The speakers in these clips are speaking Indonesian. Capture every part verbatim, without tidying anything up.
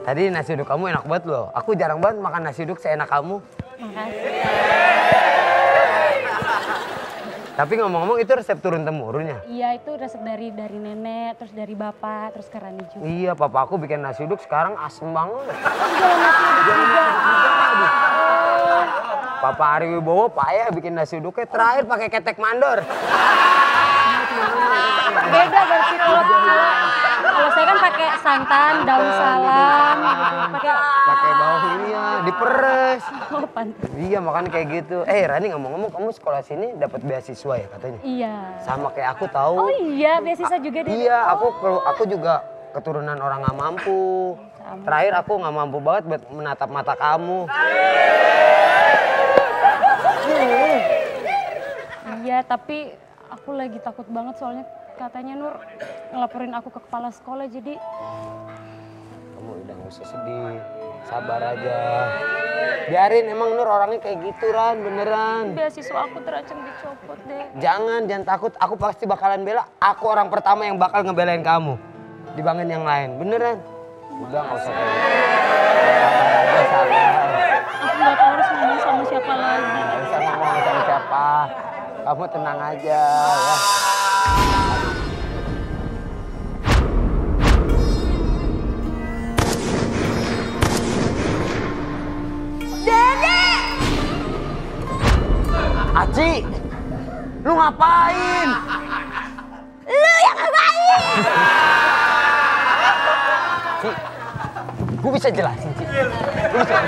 Tadi nasi uduk kamu enak banget loh. Aku jarang banget makan nasi uduk seenak kamu. Makasih. Tapi ngomong-ngomong itu resep turun-temurun ya? Iya, itu resep dari dari nenek, terus dari bapak, terus ke Rani juga. Iya, papa aku bikin nasi uduk sekarang asem banget. Jualan nasi uduk juga. Papa Ari Wibowo payah bikin nasi uduknya, terakhir pakai ketek mandor. Beda berarti kalau kalau saya kan pakai santan, daun salam, gitu. Pakai Pakai bawang ini ya, diperes. oh, pantas. Iya, makanya kayak gitu. Eh, Rani ngomong-ngomong kamu sekolah sini dapat beasiswa ya katanya? Iya. Sama kayak aku tahu. Oh iya, beasiswa juga deh. Iya, aku aku juga keturunan orang nggak mampu. Sama. Terakhir aku nggak mampu banget buat menatap mata kamu. Iya, tapi aku lagi takut banget soalnya katanya Nur ngelaporin aku ke kepala sekolah jadi Kamu udah nggak usah sedih, sabar aja. Biarin, emang Nur orangnya kayak gitu Ran, beneran. beasiswa aku terancam dicopot deh. Jangan, jangan takut, aku pasti bakalan bela. Aku orang pertama yang bakal ngebelain kamu dibanding yang lain, beneran. Udah nggak usah kayak gitu. Sabar aja, sabar. Aku nggak tahu harus ngomong sama siapa lagi. Nggak usah ngomong sama siapa. Kamu tenang aja ya. Aci, lu ngapain? Lu yang ngapain? Ci, gue bisa jelasin, Ci. Gue bisa.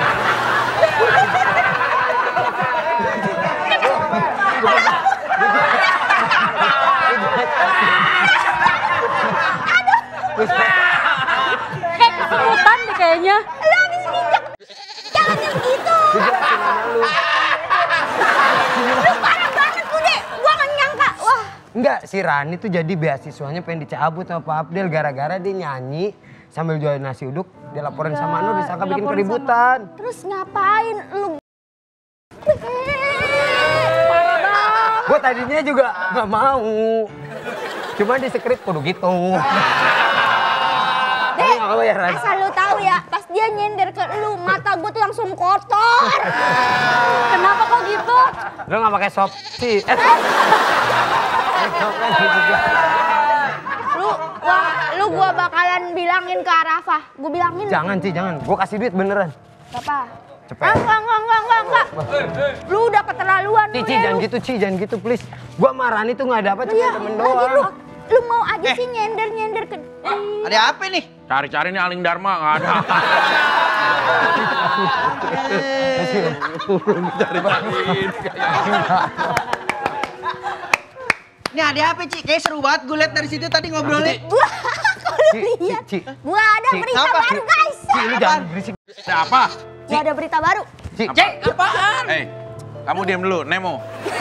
Kayak kesemutan deh kayaknya. Lu habis nginjek. Jangan yang gitu. Gue jelasin sama lu. Lu parah banget Bude. Gua nggak nyangka. Wah. Enggak, si Rani tuh jadi beasiswanya pengen dicabut sama Pak Abdel gara-gara dia nyanyi sambil jualan nasi uduk. Dia laporin sama Nur, disangka bikin dilaporin keributan. Terus ngapain lu? Gue tadinya juga nggak mau. Cuma di skrip kudu gitu. Dek, Tapi nggak apa ya, Ran? asal lu tahu ya, pas dia nyender ke lu, mata gua tuh langsung kotor. Kenapa kok gitu? Lu nggak pakai sop sih? Eh, sop. Eh, sop kan gitu juga. Lu, wah, lu gua bakalan bilangin ke Arafah. Gua bilangin. Jangan Ci, jangan. Gue kasih duit beneran. Apa? Cepet. Ah, enggak, enggak, enggak, enggak, enggak. Lu udah keterlaluan. Ci, lu Ci, ya, jangan lu. gitu Ci, jangan gitu please. Gua sama Rani tuh nggak ada apa, cuma Iya, temen lagi lu, doang. lu mau aja sih nyender-nyender ke... Ada apa nih? Cari-cari nih Aling Dharma, nggak ada. Ini ada apa, Ci? Kayak seru banget gue liat dari situ tadi ngobrolnya. Gua, kalau Ci, Ci, lihat. Ci. Gua ada Ci, berita apa? baru, guys. Ci, lu jangan berisik. Ada apa? Gua ada berita baru. Ci, Apa? Apaan? Eh, kamu diam dulu, Nemo.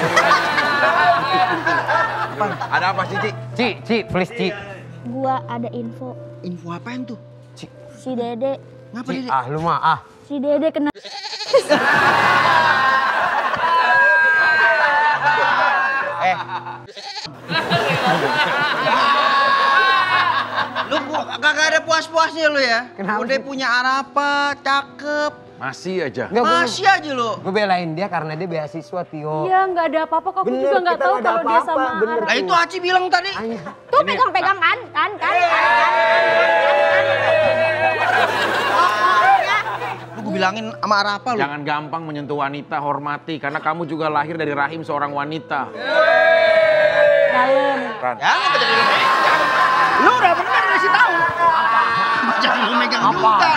Ada apa sih, Ci? Ci, Ci, please Ci. Gua ada info. Info apaan tuh? Ci, Si Dede, Ngapa Ci, dia? ah lu mah ah. si Dede kena... Eh. Lu bu- kagak ada puas-puasnya lu ya? Kenapa Udah sih? punya Arapa, cakep. Masih aja. Enggak, gua- Masih aja lu. Gue belain dia karena dia beasiswa, Tio. Iya, nggak ada apa-apa kok. Aku Bener, juga nggak kita tahu nggak ada kalau dia apa-apa, sama bener. Ara. Nah itu Aci bilang tadi. Ayah. Tuh pegang-pegang kan, kan, kan, kan, kan. Pokoknya, Lu gue bilangin sama Arapa lu. Jangan gampang menyentuh wanita, hormati. Karena kamu juga lahir dari rahim seorang wanita. Dalam. Ran. Ya, ngapa jadi lu megang? Lu udah bener ngasih tahu. Jangan lu megang juga.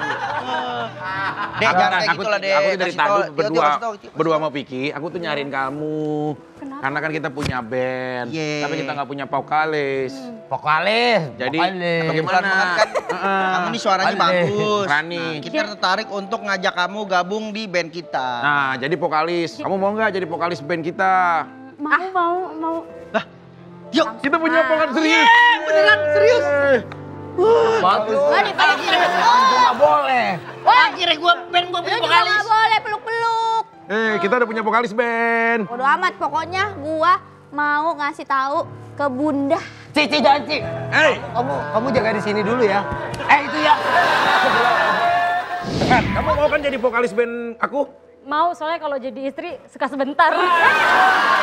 Dek, jangan kayak aku, gitu lah, Dek. aku tuh dari Kasih tadi tahu, Tio, Tio, berdua, kasih tahu, Tio. berdua sama Piki, aku tuh nyariin kamu. Kenapa? Karena kan kita punya band, Yeay. tapi kita nggak punya vokalis. Vokalis. Jadi vokalis. bagaimana? Kebetulan banget kan, Heeh. kamu nih suaranya Pandai. bagus. Rani. Nah, kita tertarik untuk ngajak kamu gabung di band kita. Nah, jadi vokalis. Kamu mau nggak jadi vokalis band kita? Mau, mau, mau. Yuk, Kita punya vokalis serius. beneran serius. Bagus. gua dipeluk. Nggak boleh. Wah, Akhirnya gua band gua lu punya juga vokalis. nggak boleh peluk-peluk. Eh, kita udah punya vokalis band. Bodo amat, pokoknya gua mau ngasih tahu ke Bunda. Ci, Ci, jangan Ci. Eh, Kamu, kamu jaga di sini dulu ya. Eh itu ya. lihat, kamu mau kan jadi vokalis band aku? Mau, soalnya kalau jadi istri suka sebentar.